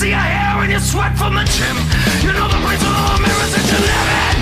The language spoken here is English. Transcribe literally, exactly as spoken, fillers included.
see your hair and your sweat from the gym. You know the place with all the mirrors that you live in.